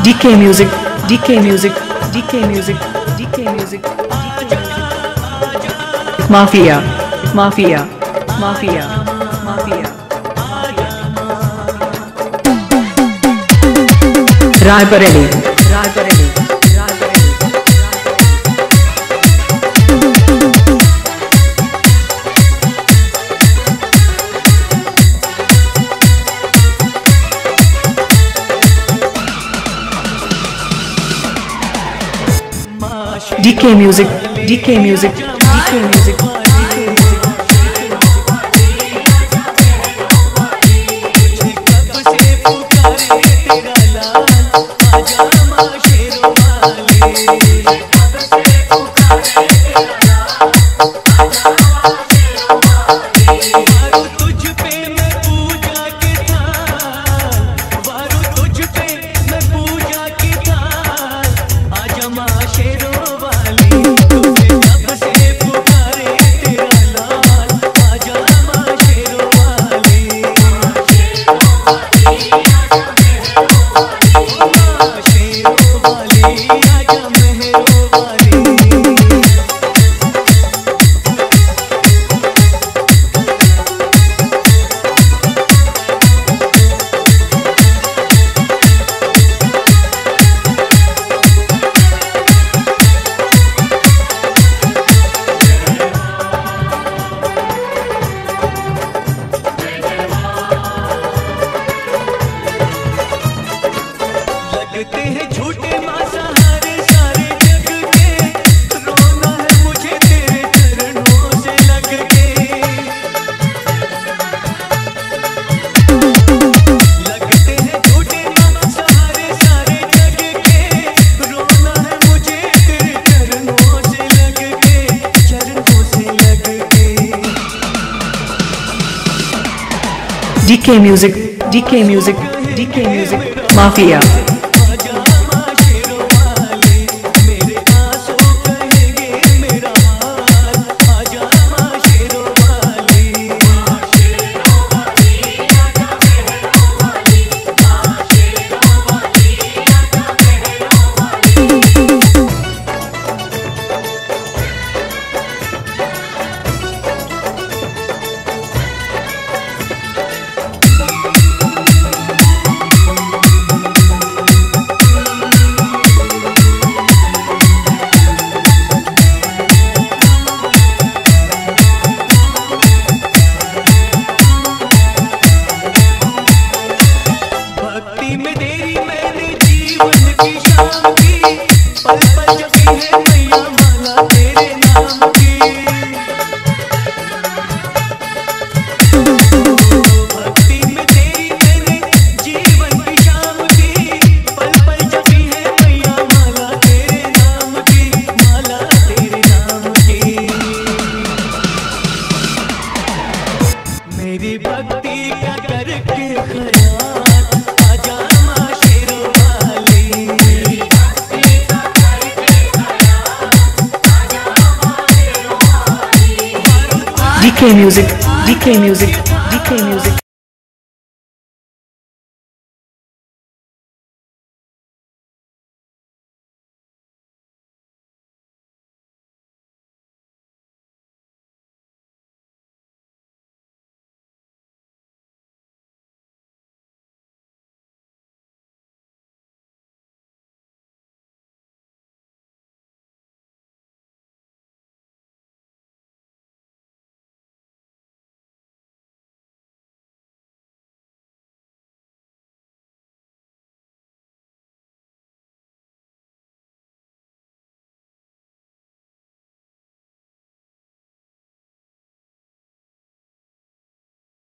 DK Music, DK Music, DK Music, DK Music, Mafia, Mafia, Mafia, Mafia, Raebareli, Raebareli, Raebareli. DK Music, DK Music, DK Music, DK Music. लगते हैं झूठे मांसाहारी सारे जग के, रोना है मुझे तेरे चरणों से लग के। लगते हैं झूठे मांसाहारी सारे जग के, रोना है मुझे तेरे चरणों से लग के, चरणों से लग के। DK Music, DK Music, DK Music, Mafia. भक्ति में तेरी मैंने जीवन की शाम की, पल पल जपी है मैया माला तेरे नाम की। भक्ति में तेरी मैंने जीवन की शाम की, पल पल जपी है मैया माला तेरे नाम की, माला तेरे नाम की। मेरी भक्ति का करके खयाल DK Music, DK Music, DK Music.